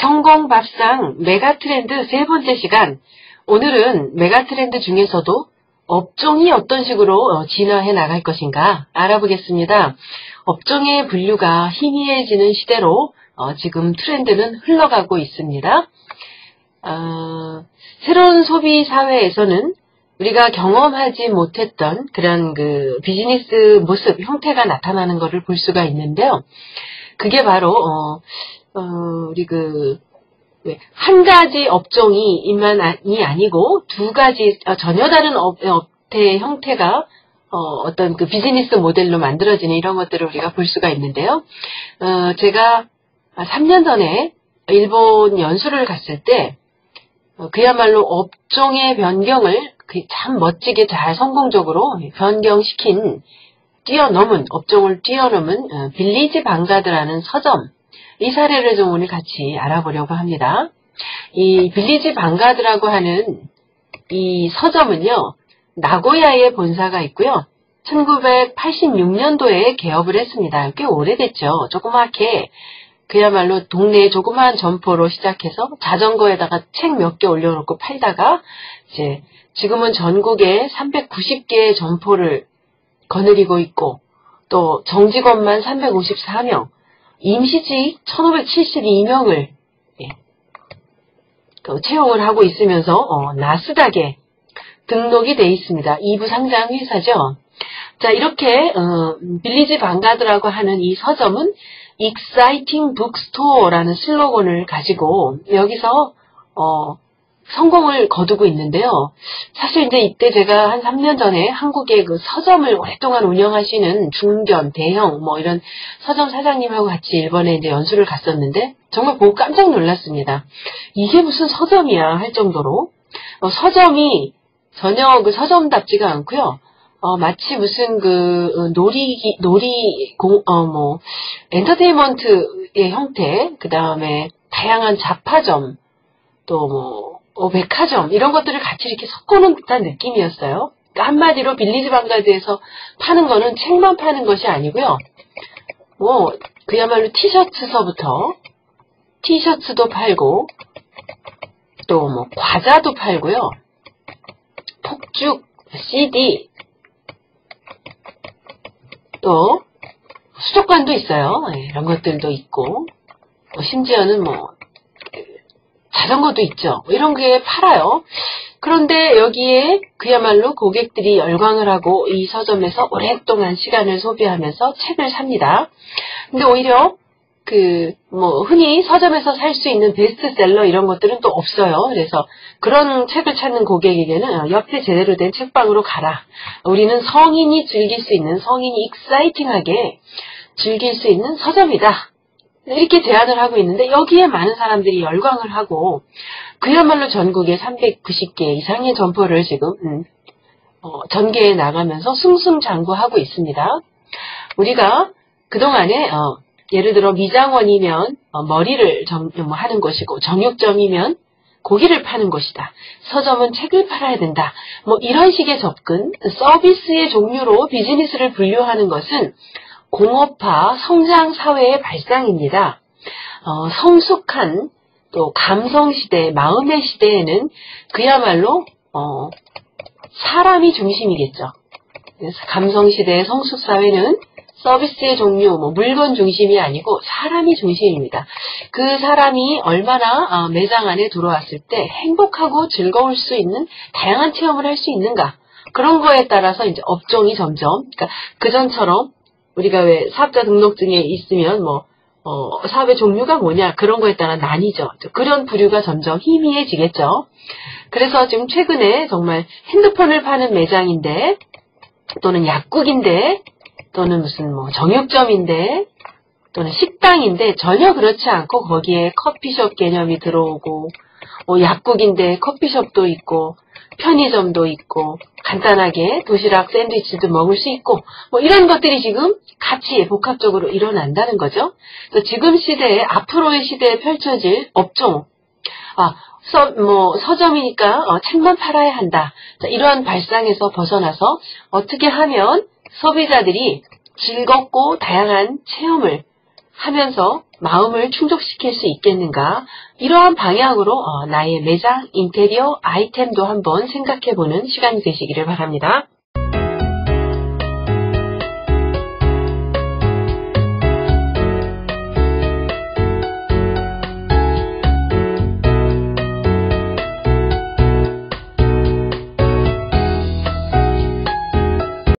성공 밥상 메가트렌드 세 번째 시간. 오늘은 메가트렌드 중에서도 업종이 어떤 식으로 진화해 나갈 것인가 알아보겠습니다. 업종의 분류가 희미해지는 시대로 지금 트렌드는 흘러가고 있습니다. 새로운 소비 사회에서는 우리가 경험하지 못했던 그런 그 비즈니스 모습, 형태가 나타나는 것을 볼 수가 있는데요. 그게 바로 우리 한 가지 업종이만이 아니고 두 가지 전혀 다른 업태의 형태가 어떤 그 비즈니스 모델로 만들어지는 이런 것들을 우리가 볼 수가 있는데요. 제가 3년 전에 일본 연수를 갔을 때 그야말로 업종의 변경을 참 멋지게 잘 성공적으로 변경시킨 업종을 뛰어넘은 빌리지 방가드라는 서점, 이 사례를 좀 오늘 같이 알아보려고 합니다. 이 빌리지 방가드라고 하는 이 서점은요, 나고야에 본사가 있고요. 1986년도에 개업을 했습니다. 꽤 오래됐죠. 조그맣게 그야말로 동네에 조그마한 점포로 시작해서 자전거에다가 책 몇 개 올려놓고 팔다가 이제 지금은 전국에 390개의 점포를 거느리고 있고 또 정직원만 354명, 임시직 1572명을 채용을 하고 있으면서 나스닥에 등록이 돼 있습니다. 2부 상장 회사죠. 자, 이렇게 빌리지 방가드라고 하는 이 서점은 Exciting Bookstore라는 슬로건을 가지고 여기서 성공을 거두고 있는데요. 사실 이제 이때 제가 한 3년 전에 한국에 그 서점을 오랫동안 운영하시는 중견, 대형 이런 서점 사장님하고 같이 일본에 이제 연수를 갔었는데 정말 보고 깜짝 놀랐습니다. 이게 무슨 서점이야 할 정도로 서점이 전혀 그 서점답지가 않고요. 마치 무슨 엔터테인먼트의 형태, 그 다음에 다양한 잡화점, 또 백화점, 이런 것들을 같이 이렇게 섞어놓은 듯한 느낌이었어요. 그러니까 한마디로 빌리지 방가드에서 파는 거는 책만 파는 것이 아니고요. 그야말로 티셔츠도 팔고, 또 과자도 팔고요. 폭죽, CD, 또 수족관도 있어요. 이런 것들도 있고, 심지어는 자전거도 있죠. 이런 게 팔아요. 그런데 여기에 그야말로 고객들이 열광을 하고 이 서점에서 오랫동안 시간을 소비하면서 책을 삽니다. 근데 오히려 흔히 서점에서 살 수 있는 베스트셀러 이런 것들은 또 없어요. 그래서 그런 책을 찾는 고객에게는 옆에 제대로 된 책방으로 가라. 우리는 성인이 즐길 수 있는, 성인이 익사이팅하게 즐길 수 있는 서점이다. 이렇게 제안을 하고 있는데 여기에 많은 사람들이 열광을 하고 그야말로 전국에 390개 이상의 점포를 지금 전개해 나가면서 승승장구하고 있습니다. 우리가 그동안에 예를 들어 미장원이면 머리를 하는 것이고 정육점이면 고기를 파는 것이다. 서점은 책을 팔아야 된다. 이런 식의 접근, 서비스의 종류로 비즈니스를 분류하는 것은 공업화 성장 사회의 발상입니다. 성숙한 또 감성 시대, 마음의 시대에는 그야말로 사람이 중심이겠죠. 그래서 감성 시대의 성숙 사회는 서비스의 종류, 물건 중심이 아니고 사람이 중심입니다. 그 사람이 얼마나 매장 안에 들어왔을 때 행복하고 즐거울 수 있는 다양한 체험을 할 수 있는가. 그런 거에 따라서 이제 업종이 점점, 그러니까 그전처럼 우리가 왜 사업자 등록증에 있으면 사업의 종류가 뭐냐 그런 거에 따라 나뉘죠. 그런 부류가 점점 희미해지겠죠. 그래서 지금 최근에 정말 핸드폰을 파는 매장인데 또는 약국인데 또는 무슨 정육점인데 또는 식당인데 전혀 그렇지 않고 거기에 커피숍 개념이 들어오고 약국인데 커피숍도 있고 편의점도 있고 간단하게 도시락 샌드위치도 먹을 수 있고 이런 것들이 지금 같이 복합적으로 일어난다는 거죠. 그래서 지금 시대에 앞으로의 시대에 펼쳐질 업종 서점이니까 책만 팔아야 한다. 자, 이러한 발상에서 벗어나서 어떻게 하면 소비자들이 즐겁고 다양한 체험을 하면서 마음을 충족시킬 수 있겠는가? 이러한 방향으로 나의 매장 인테리어 아이템도 한번 생각해보는 시간이 되시기를 바랍니다.